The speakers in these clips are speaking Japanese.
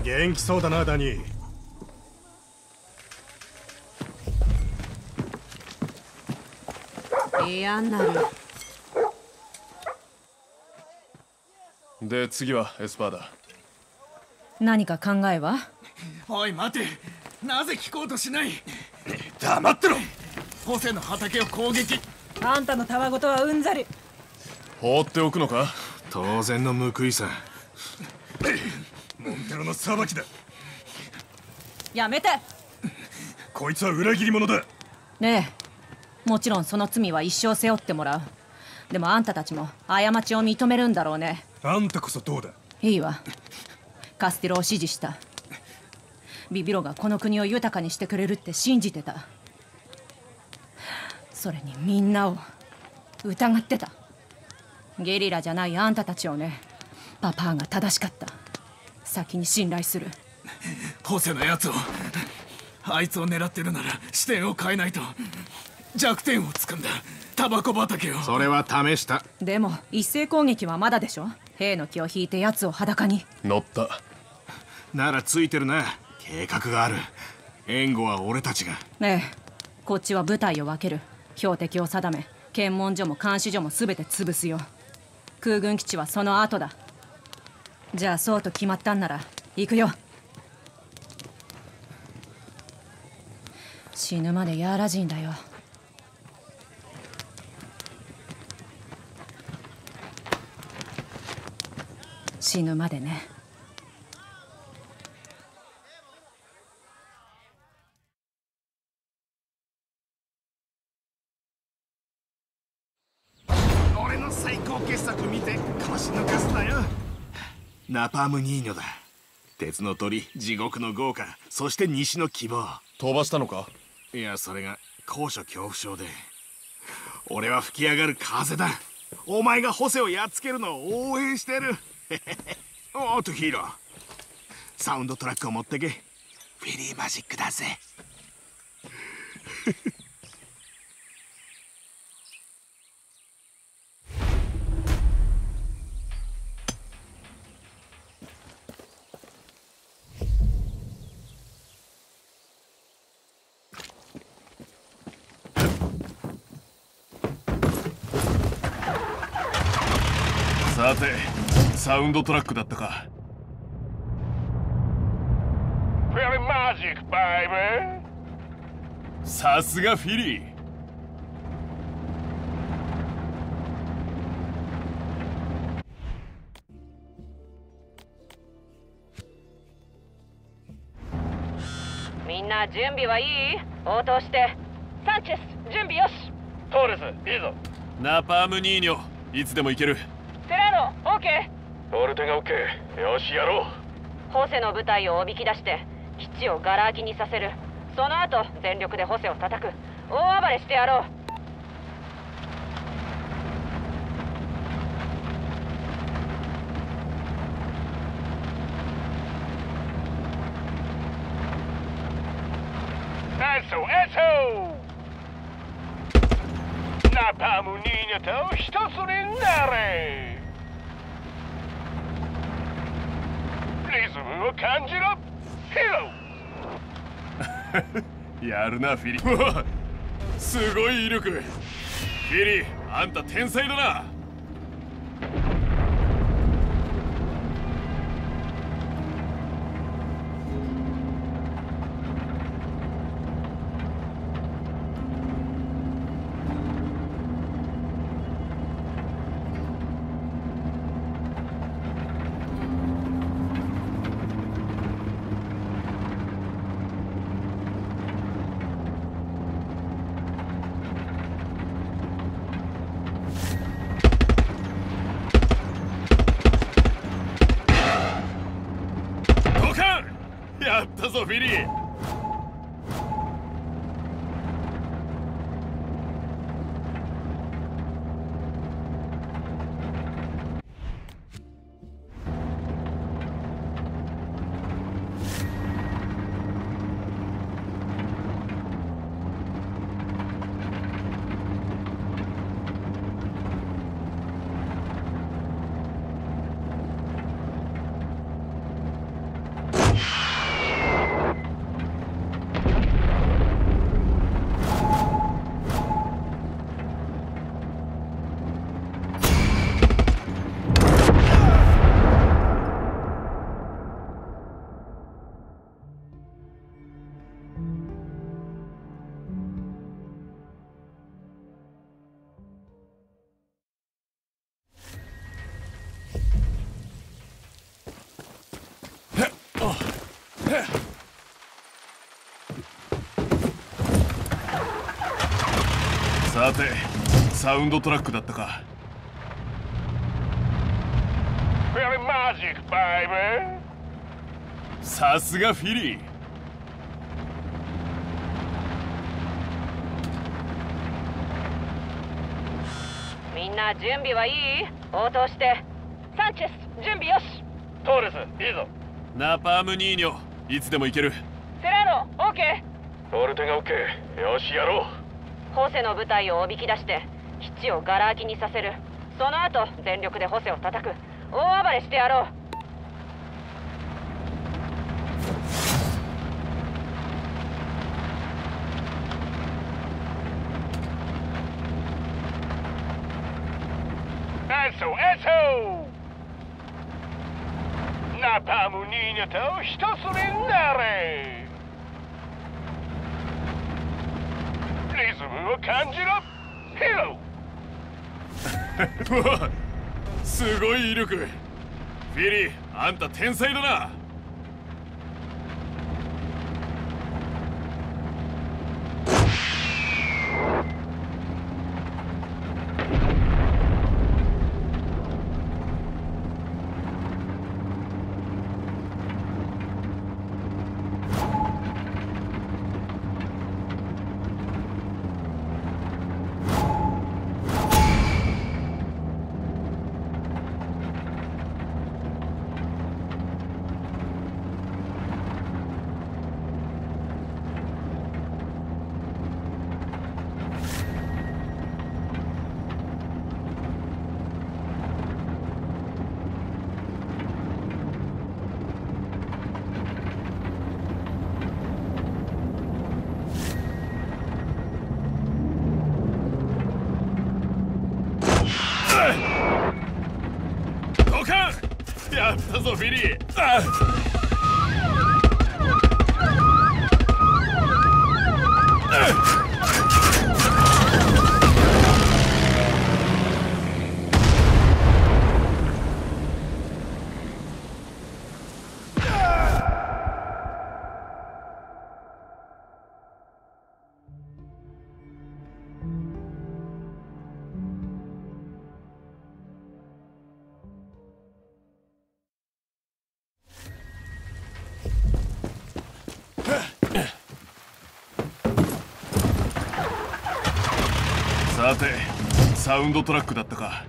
元気そうだな、ダニー。 嫌になる。 で、次はエスパーだ。 何か考えは？ おい待て、なぜ聞こうとしない。 黙ってろ。 ホセの畑を攻撃。 あんたのたわごとはうんざり。 放っておくのか？ 当然の報いさ。モンテロの裁きだ。 やめて。 こいつは裏切り者だ。 ねえ、もちろんその罪は一生背負ってもらう。でもあんたたちも過ちを認めるんだろうね。 あんたこそどうだ。 いいわ。カステロを支持した。ビビロがこの国を豊かにしてくれるって信じてた。それにみんなを疑ってた。ゲリラじゃないあんたたちをね。パパが正しかった。先に信頼する。 ホセのやつを、あいつを狙ってるなら視点を変えないと。弱点をつくんだ。タバコ畑を。 それは試した。 でも一斉攻撃はまだでしょ。兵の気を引いて奴を裸に。 乗った。 ならついてるな。計画がある。援護は俺たちが。 ねえ、こっちは部隊を分ける。標的を定め、検問所も監視所も全て潰すよ。空軍基地はその後だ。じゃあそうと決まったんなら行くよ。死ぬまでヤーラ人だよ。死ぬまでね。 俺の最高傑作見て腰抜かすなよ。ナパームニーニョだ。鉄の鳥、地獄の豪華、そして西の希望。 飛ばしたのか？ いや、それが高所恐怖症で。俺は吹き上がる風だ。お前がホセをやっつけるのを応援してる。おっとヒーロー、サウンドトラックを持ってけ。フィリーマジックだぜ。 さて、サウンドトラックだったか。さすがフィリー。 みんな準備はいい？応答して。サンチェス、準備よし。 トーレス、いいぞ。 ナパームニーニョ、いつでも行ける。 セラーノ、オーケオルテがオッケー。よし、やろう。 ー。ホセの部隊をおびき出して基地をガラ空きにさせる。その後全力でホセを叩く。大暴れしてやろう。 ナパームニーニョと一つになれ。リズムを感じろ、ヒーロー。 やるな、フィリー。すごい威力。フィリー、あんた天才だな。やったぞ、フィリー。 さてサウンドトラックだったか。 Very magic, baby. さすがフィリー。 みんな準備はいい？応答して。サンチェス準備よし。 トーレス、いいぞ。 ナパームニーニョ、いつでも行ける。 セラーノオーケオルテが OK。よし、やろう。 ー。ホセの部隊をおびき出して基地をガラ空きにさせる。その後全力でホセを叩く。大暴れしてやろう。 ナパームニーニャと一つになれ。リズムを感じろ、ヒーロー。 うわ、すごい威力。フィリー、あんた天才だな。やったぞフィリー。さてサウンドトラックだったか。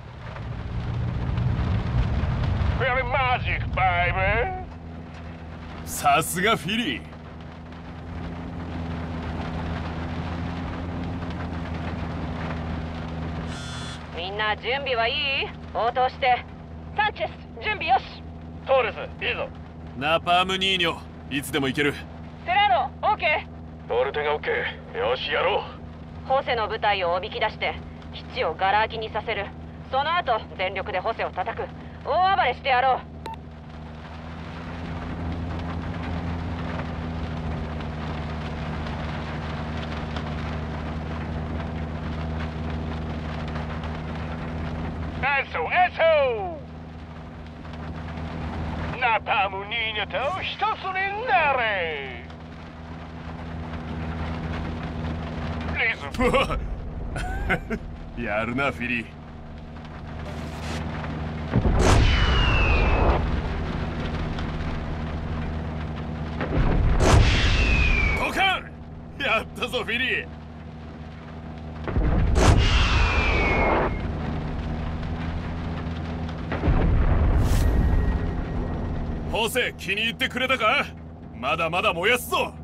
Very magic, baby. さすがフィリー。 みんな準備はいい？応答して。サンチェス準備よし。 トーレス、いいぞ。 ナパームニーニョ、いつでも行ける。 セラーノオーケオルテが OK。よし、やろう。 ー。ホセの部隊をおびき出して基地をガラ空きにさせる。その後全力でホセを叩く。大暴れしてやろう。 ナパームニーニャと一つになれ。リズム。 うわやるなフィリー。ドカン。やったぞフィリー。ホセ、気に入ってくれたか？まだまだ燃やすぞ。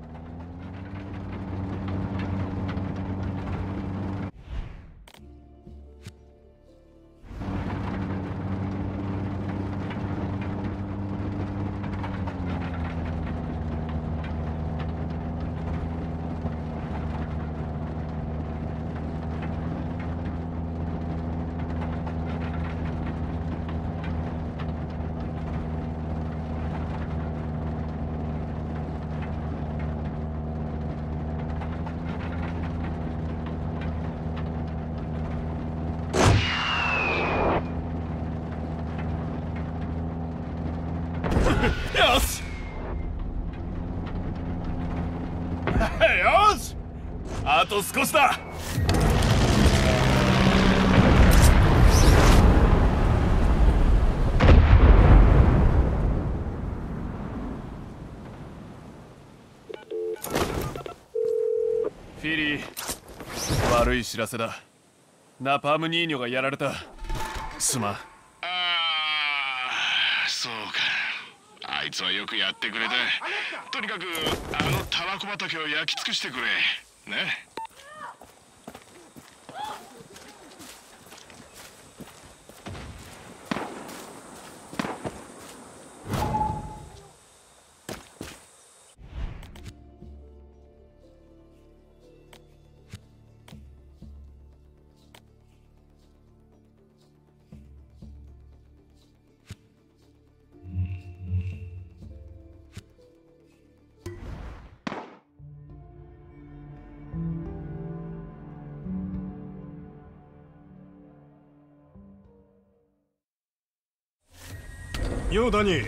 よしよし、あと少しだ。 フィリー、悪い知らせだ。ナパームニーニョがやられた。すまん。 そうか。あいつはよくやってくれた。とにかくあのタバコ畑を焼き尽くしてくれね。ようダニー。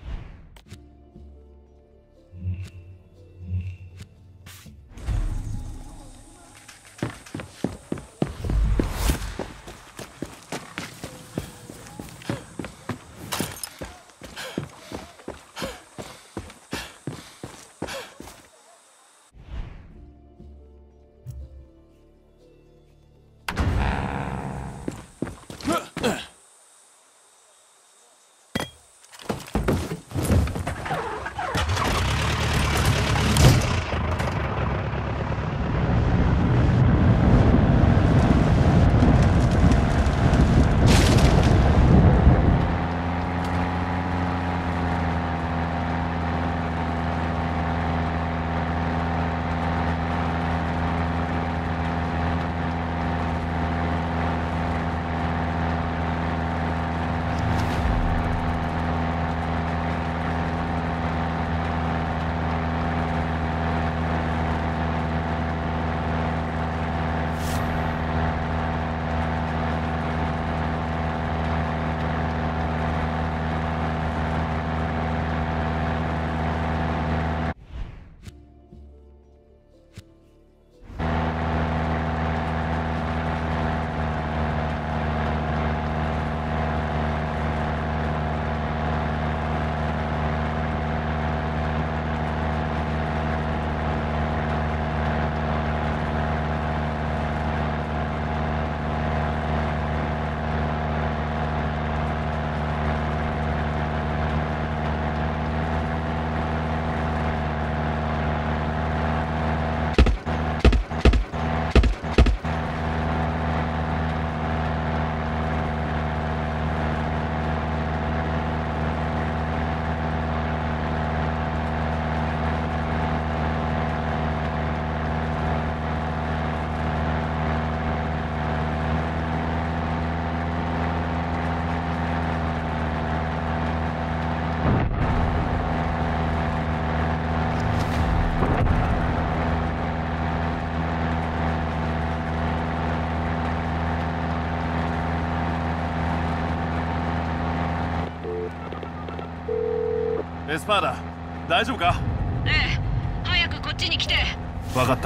エスパーダ、大丈夫か？ ええ、早くこっちに来て。 分かった。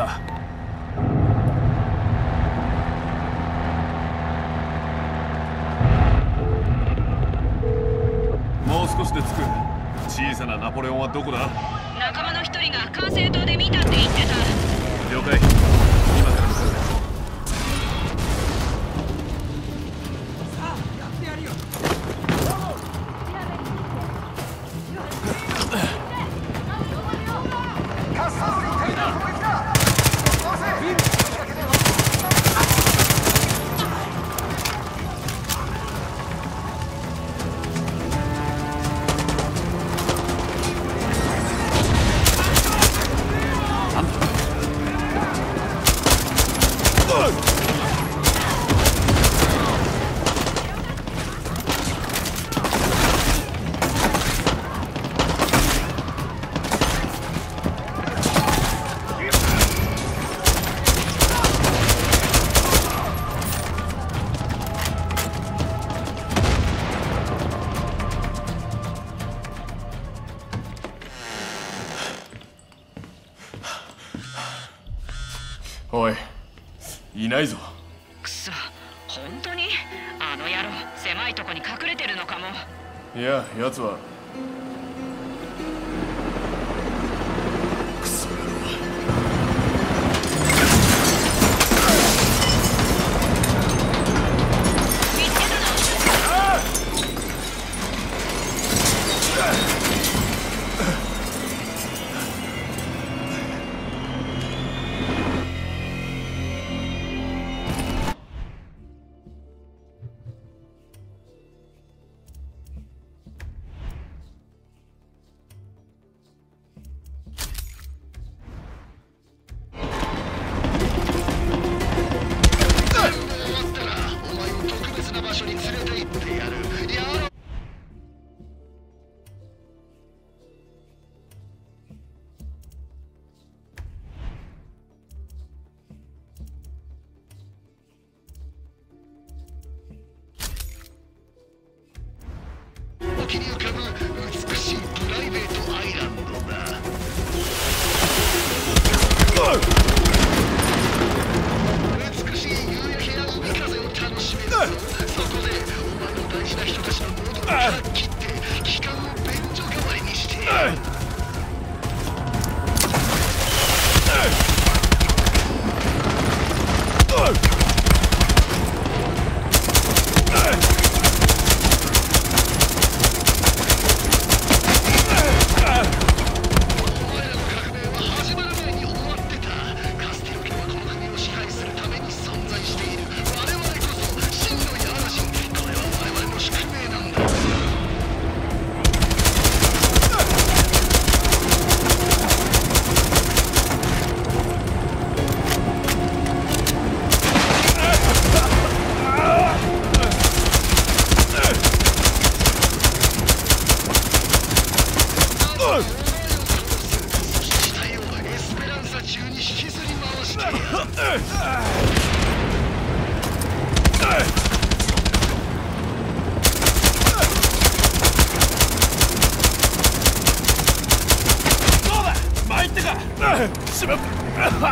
もう少しで着く。小さなナポレオンはどこだ？ 仲間の一人が管制塔で見たって言ってた。 了解。今から向かう。おい、いないぞ。 くそ、本当にあの野郎狭いとこに隠れてるのかも。 いや、奴はクソ野郎。 どうだ、参ったか。しまった。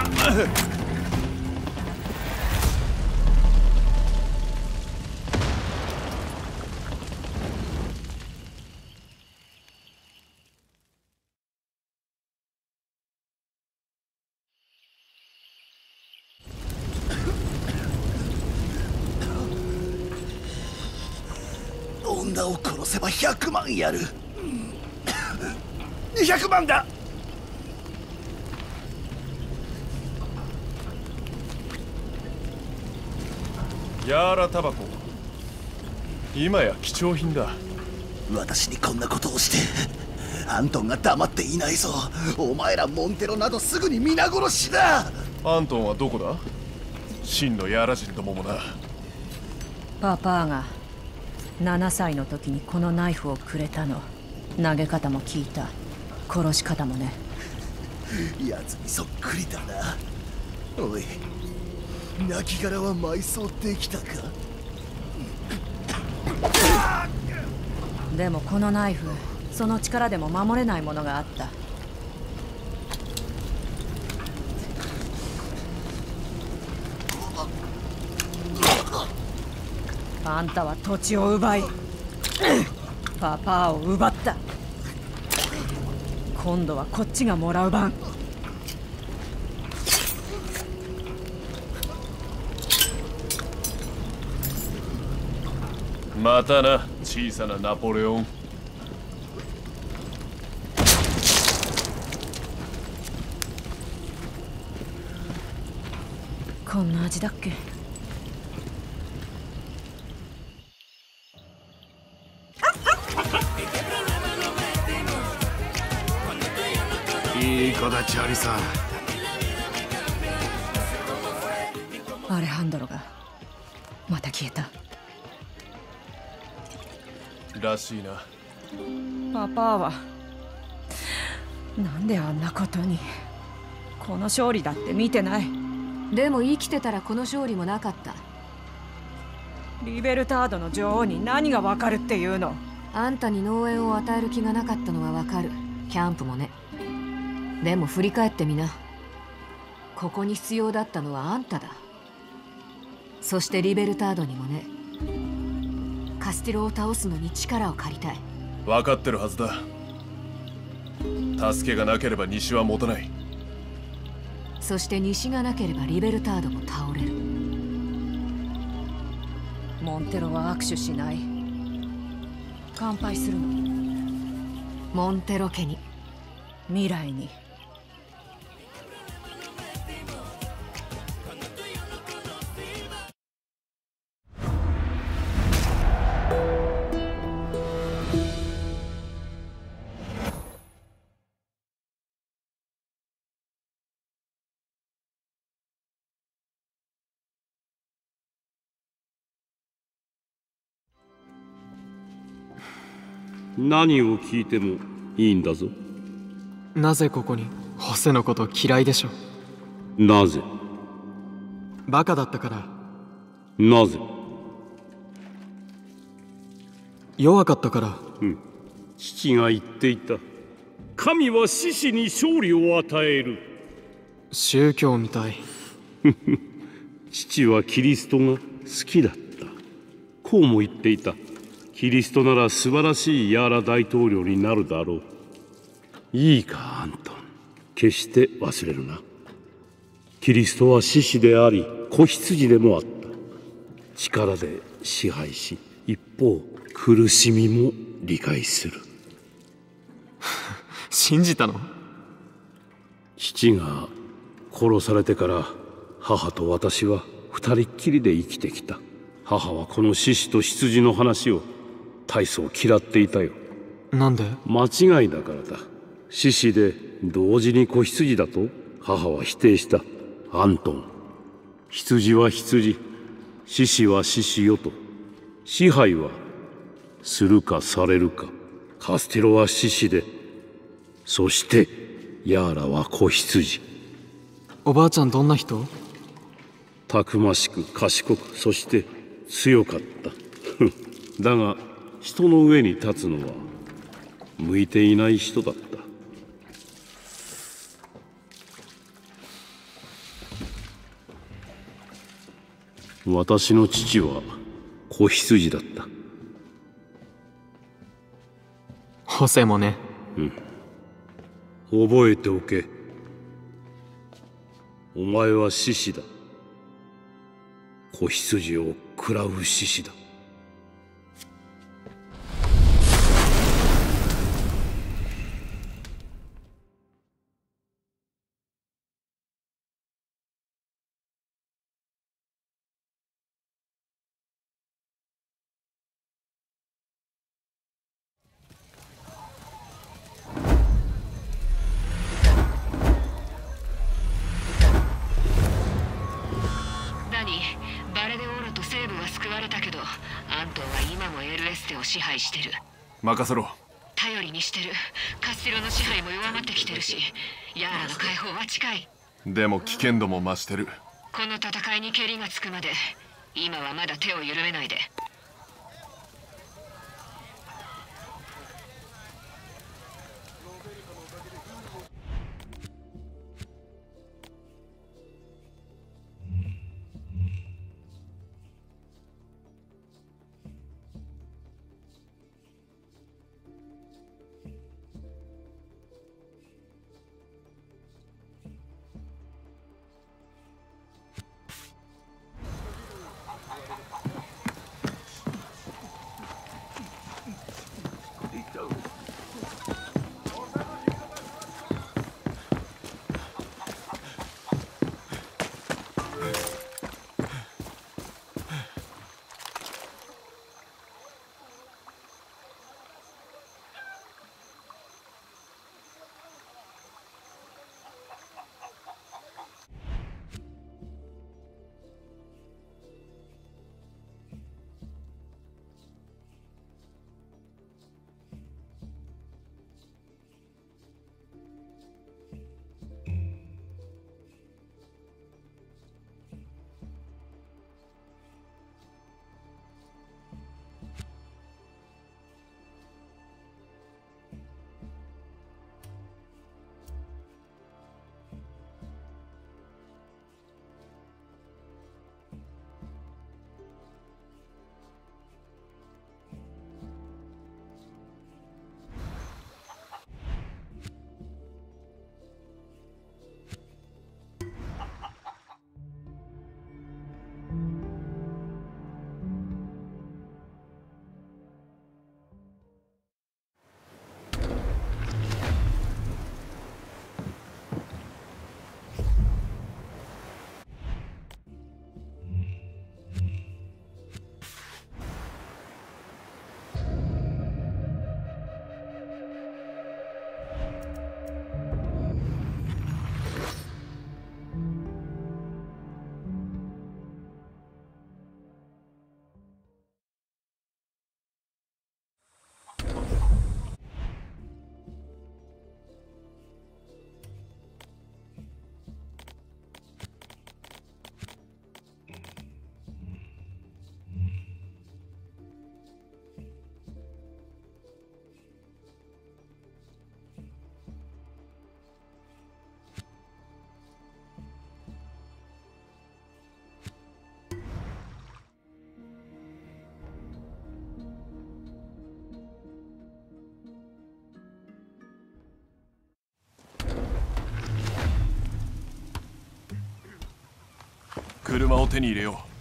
女を殺せば100万やる。200万だ。 ヤーラタバコ、今や貴重品だ。 私にこんなことをしてアントンが黙っていないぞ。お前らモンテロなどすぐに皆殺しだ。 アントンはどこだ。真のヤーラ人どももな。 パパが7歳の時にこのナイフをくれたの。投げ方も聞いた。殺し方もね。 奴にそっくりだな。おい、亡骸は埋葬できたか。 でもこのナイフ、その力でも守れないものがあった。あんたは土地を奪いパパを奪った。今度はこっちがもらう番。 またな、小さなナポレオン。 こんな味だっけ。 いい子だ、チャーリさん。 アレハンドロがまた消えた。 らしいな。 パパはなんであんなことに。この勝利だって見てない。 でも生きてたらこの勝利もなかった。 リベルタードの女王に何がわかるっていうの。 あんたに農園を与える気がなかったのはわかる。キャンプもね。でも振り返ってみな。ここに必要だったのはあんただ。そしてリベルタードにもね。カスティロを倒すのに力を借りたい。 分かってるはずだ。助けがなければ西は持たない。 そして西がなければリベルタードも倒れる。 モンテロは握手しない。乾杯するの。 モンテロ家に、 未来に。 何を聞いてもいいんだぞ。 なぜここに？ホセのこと嫌いでしょ。 なぜ？ バカだったから。 なぜ？ 弱かったから。 父が言っていた。神は獅子に勝利を与える。 宗教みたい。 父はキリストが好きだった。こうも言っていた。キリストなら素晴らしいヤーラ大統領になるだろう。いいか、アントン。決して忘れるな。キリストは獅子であり、子羊でもあった。力で支配し、一方、苦しみも理解する。 信じたの？ 父が殺されてから母と私は二人っきりで生きてきた。母はこの獅子と羊の話を大層嫌っていたよ。 なんで？ 間違いだからだ。獅子で同時に子羊だと母は否定した。アントン、羊は羊、獅子は獅子よと。支配はするかされるか。カスティロは獅子で、そしてヤーラは子羊。 おばあちゃんどんな人？ たくましく賢く、そして強かっただが人の上に立つのは向いていない人だった。私の父は子羊だった。 ホセもね。 覚えておけ。お前は獅子だ。子羊を食らう獅子だ。 バレデオーラと西部は救われたけど、アントンは今もエルエステを支配してる。 任せろ。 頼りにしてる。カスティロの支配も弱まってきてるし、ヤーラの解放は近い。 でも危険度も増してる。 この戦いにケリがつくまで今はまだ手を緩めないで。 車を手に入れよう。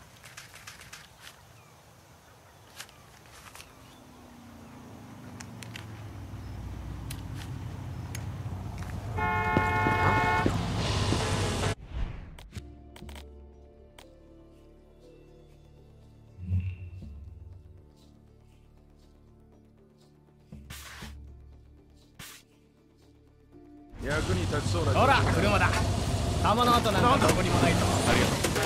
役に立ちそうな。 ほら車だ。弾の跡なんかどこにもないと。ありがとう。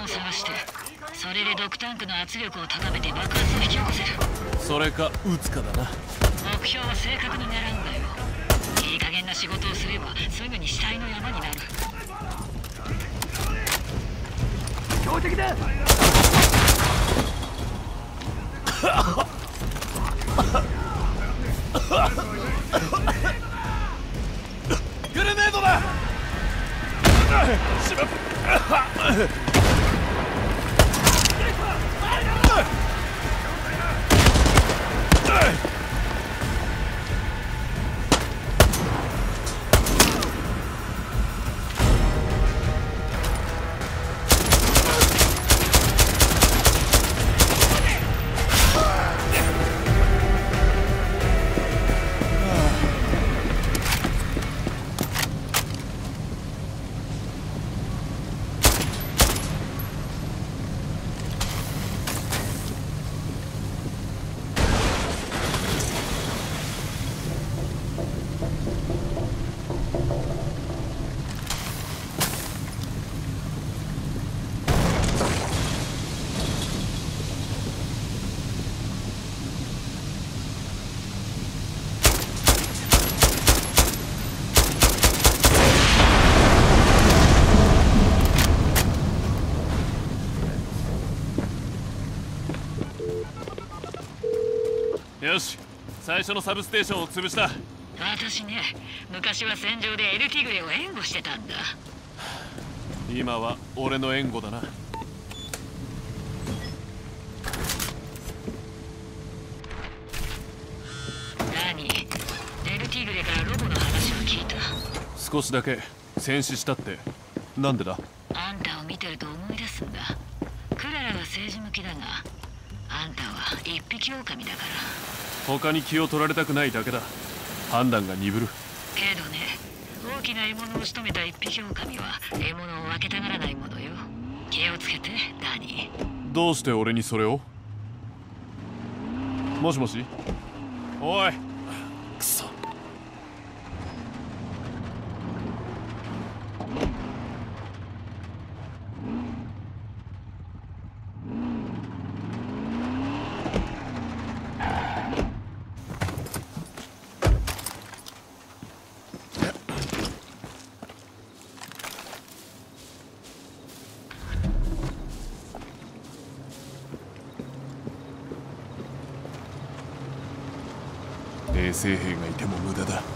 を探して、それで毒タンクの圧力を高めて爆発を引き起こせる。 それか撃つかだな。 目標は正確に狙うんだよ。いい加減な仕事をすればすぐに死体の山になる。 標的だ。 グレネードだ。しまった。よし、最初のサブステーションを潰した。 私ね、昔は戦場でエルティグレを援護してたんだ。 今は俺の援護だな。 何？エルティグレからロボの話を聞いた。 少しだけ戦死したって。なんでだ？ あんたを見てると思い出すんだ。クララは政治向きだが、あんたは一匹狼だから。 他に気を取られたくないだけだ。判断が鈍る。 けどね、大きな獲物を仕留めた一匹狼は獲物を分けたがらないものよ。気をつけて、ダニー。 どうして俺にそれを？もしもし？おい、くそ。衛生兵がいても無駄だ。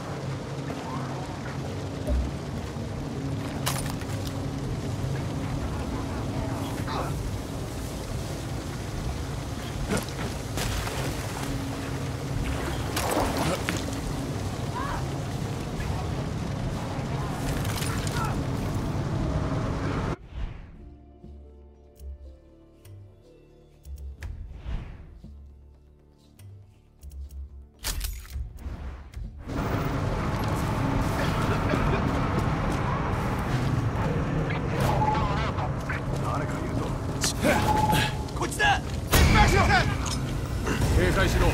警戒しろ。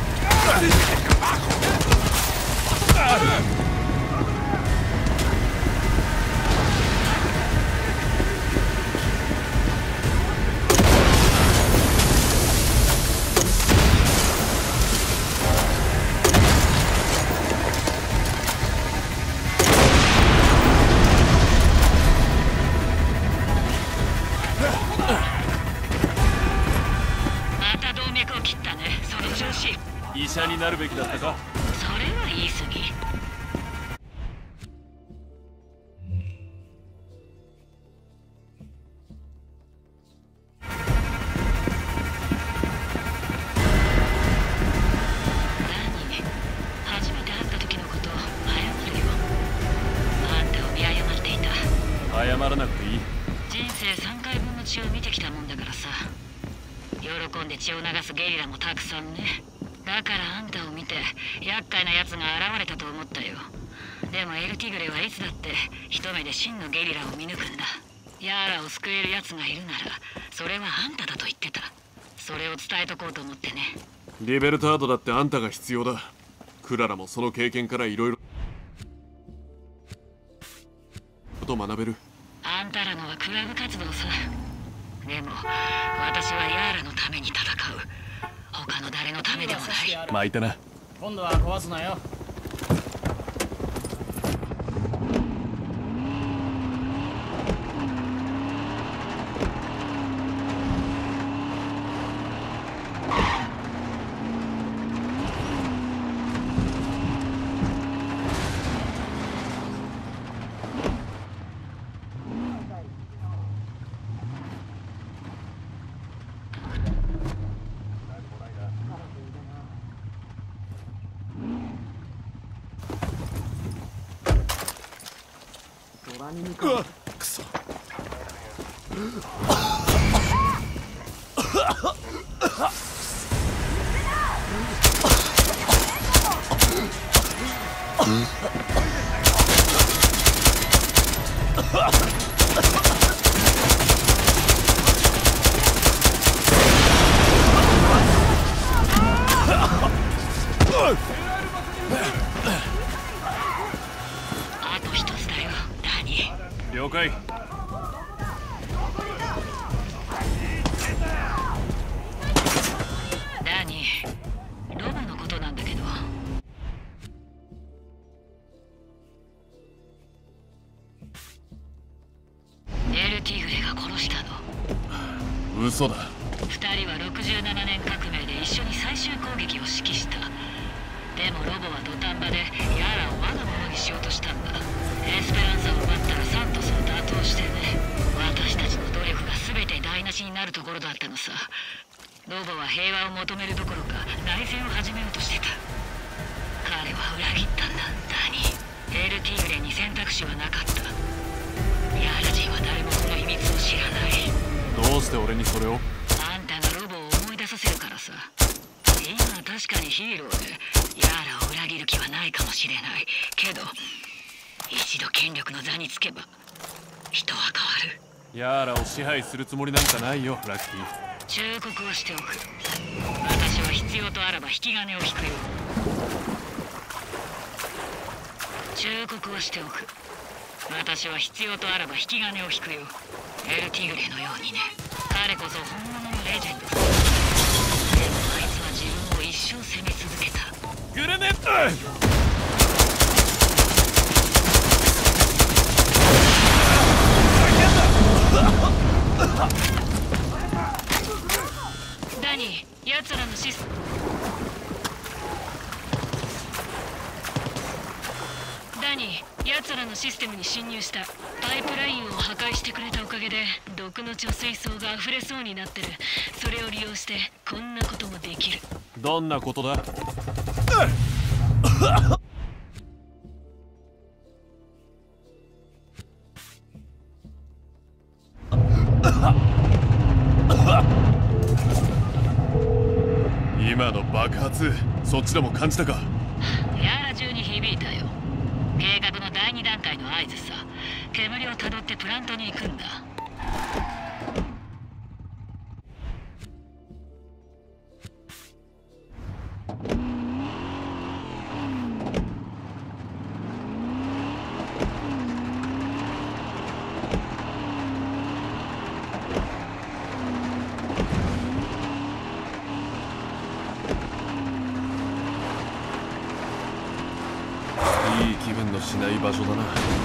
医者になるべきだったか？ それは言い過ぎ。何？初めて会った時のこと謝るよ。あんたを見誤っていた。 謝らなくていい。 人生3回分の血を見てきたもんだからさ。喜んで血を流すゲリラもたくさんね。だからあんたを見て厄介な奴が現れたと思ったよ。でもエルティグレはいつだって一目で真のゲリラを見抜くんだ。ヤーラを救える奴がいるならそれはあんただと言ってた。それを伝えとこうと思ってね。 リベルタードだってあんたが必要だ。クララもその経験からいろいろと学べる。 あんたらのはクラブ活動さ。 でも私はヤーラのために戦う。他の誰のためでもない。 巻いたな。 今度は壊すなよ。 くそ。 あと一つだよ、ダニー。 了解。 ダニー、ロボのことなんだけど。エルティグレが殺したの。 嘘だ。 2人は67年革命で一緒に最終攻撃を指揮した。でもロボは土壇場でヤーラを我が物にしようとしたんだ。エスペランサを奪ったらサントスを打倒してね。私たちの努力が全て台無しになるところだったのさ。ロボは平和を求めるどころか内戦を始めようとしてた。彼は裏切ったんだ、ダニー。エルティグレに選択肢はなかった。ヤーラ人は誰もこの秘密を知らない。 どうして俺にそれを？ あんたがロボを思い出させるからさ。今は確かにヒーローでヤーラを裏切る気はないかもしれないけど、一度権力の座につけば人は変わる。 ヤーラを支配するつもりなんかないよ、ラッキー。 忠告をしておく。私は必要とあらば引き金を引くよ。忠告をしておく。私は必要とあらば引き金を引くよ。エルティグレのようにね。彼こそ本物のレジェンドだ。でもあいつは自分を一生責め続けた。 グレネット！ ダニー、奴らのシスダニー、奴らのシステムに侵入した。パイプラインを破壊してくれたおかげで毒の貯水槽が溢れそうになってる。それを利用してこんなこともできる。 どんなことだ？今の爆発、そっちらも感じたか？ ヤーラ中に響いたよ。計画の第2段階の合図さ。煙をたどってプラントに行くんだ。 いい気分のしない場所だな。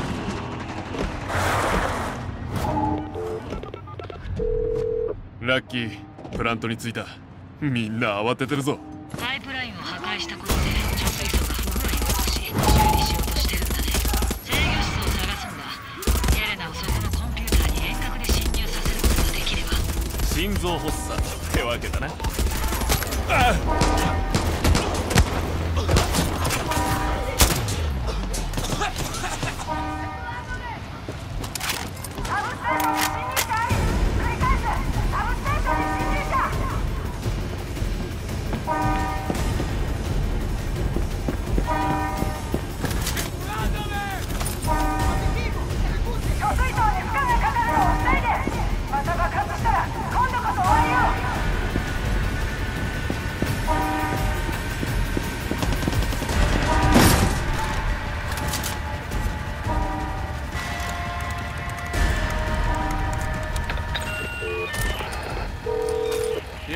ラッキー、プラントに着いた。みんな慌ててるぞ。 パイプラインを破壊したことで貯水槽が不具合を起こし、修理しようとしてるんだね。制御室を探すんだ。エレナをそこのコンピューターに遠隔で侵入させることができれば。 心臓発作ってわけだな。あっ！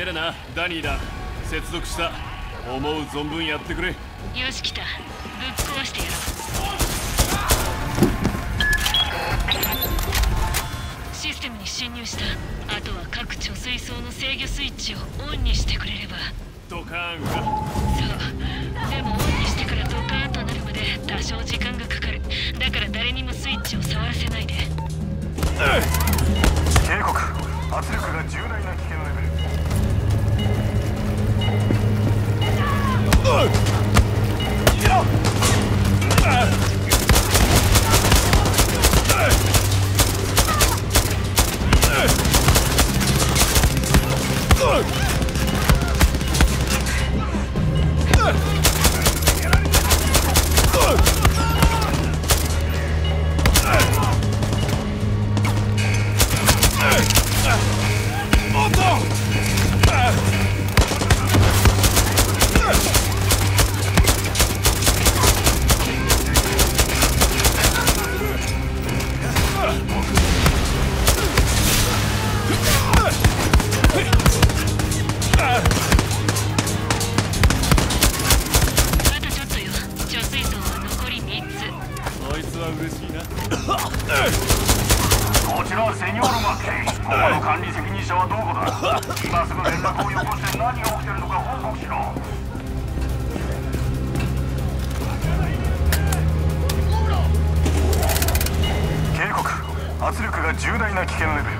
るな、ダニーだ。接続した。思う存分やってくれ。 よし来た。ぶっ壊してやろう。システムに侵入した。あとは各貯水槽の制御スイッチをオンにしてくれれば。 ドカーンか。 そうでもオンにしてからドカーンとなるまで多少時間がかかる。だから誰にもスイッチを触らせないで。 警告、圧力が重大な危険レベル。こちらはセニョール・マッケイ。ここの管理責任者はどこだ。今すぐ連絡をよこして何が起きてるのか報告しろ。警告、圧力が重大な危険レベル。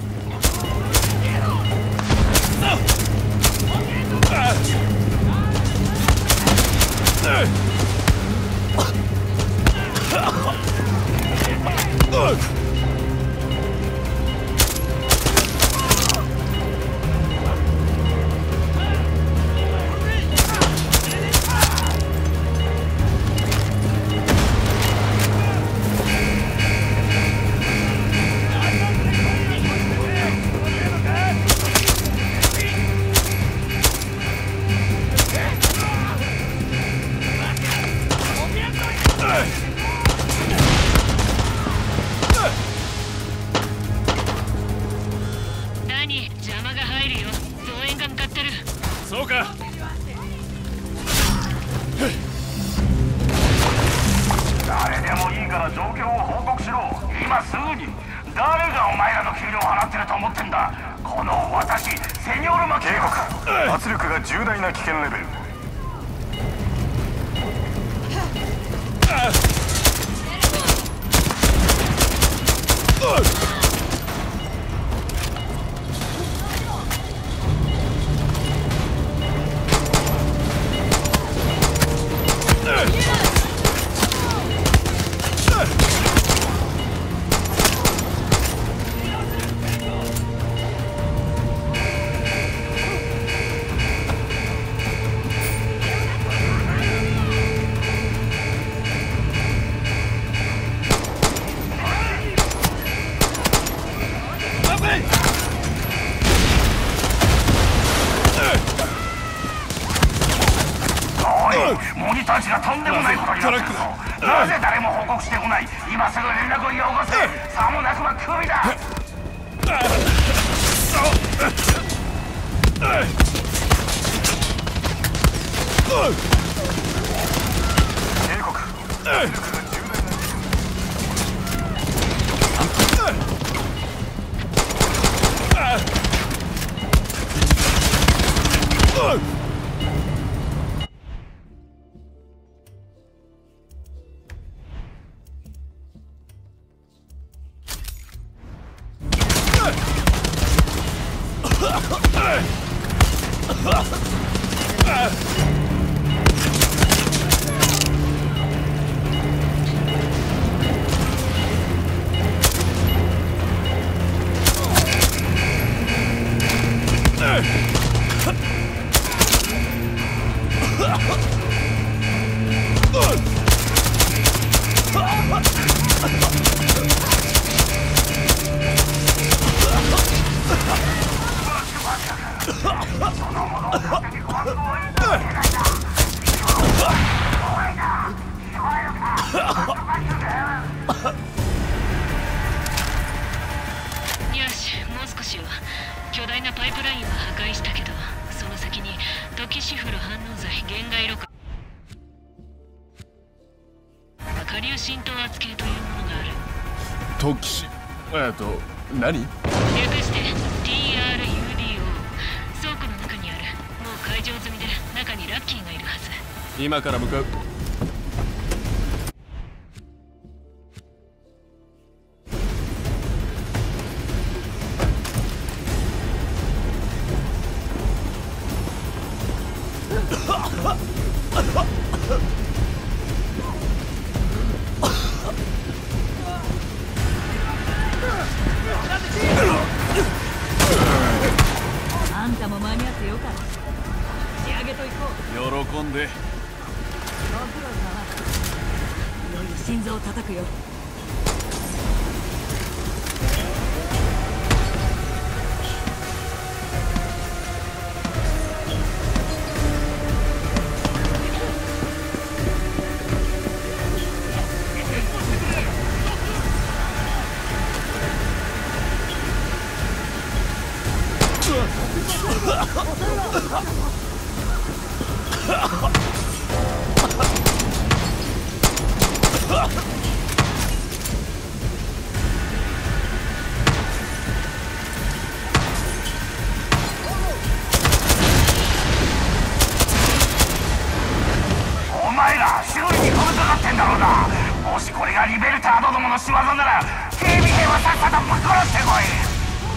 そうか。 誰でもいいから状況を報告しろ。今すぐに。誰がお前らの給料を払ってると思ってんだ。この私セニョール・マッケイ。警告、圧力が重大な危険レベル。モニター値がとんでもないことになってるぞ。なぜ誰も報告してこない。今すぐ連絡をよこせ。さもなくばクビだ。警告、 よし、もう少しよ。巨大なパイプラインは破壊したけどキシフル反応剤限界録下流浸透圧計というものがある。 トキシ何？ 略して TRUDO。 倉庫の中にある。もう解錠済みで中にラッキーがいるはず。 今から向かう。 あんたも間に合ってよかった。仕上げといこう。 喜んで。 ご苦労様。いよいよ心臓を叩くよ。 お前ら修理に取りかかってんだろうな。もしこれがリベルタードどもの仕業なら警備兵はさっさとぶっ殺してこい。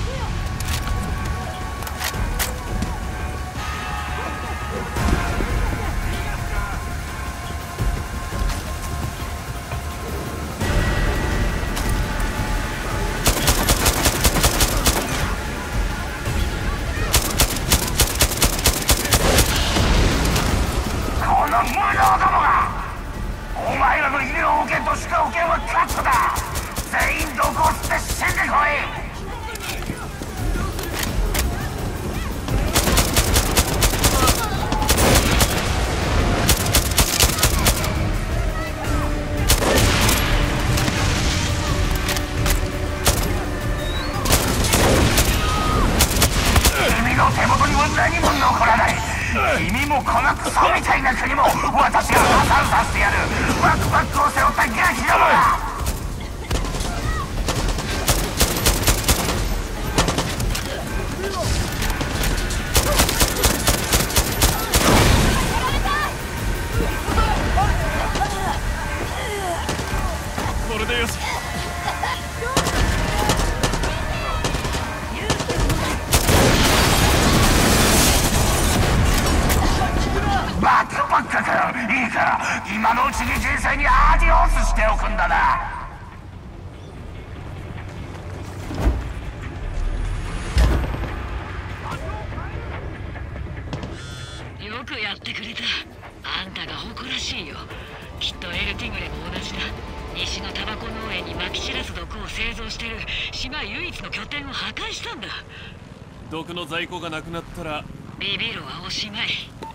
無能どもが！お前らの医療保険と歯科保険はカットだ。全員毒を吸って死んでこい。君の手元には何も残らない。君もこのクソみたいな国も私が破産させてやる。バックパックを背負ったガキどもだ。 これでよし。 バックパックか。いいか、今のうちに人生にアディオスしておくんだな。 よくやってくれた。あんたが誇らしいよ。きっとエルティグレも同じだ。西のタバコ農園にまき散らす毒を製造してる島唯一の拠点を破壊したんだ。 毒の在庫がなくなったらビビるはおしまい。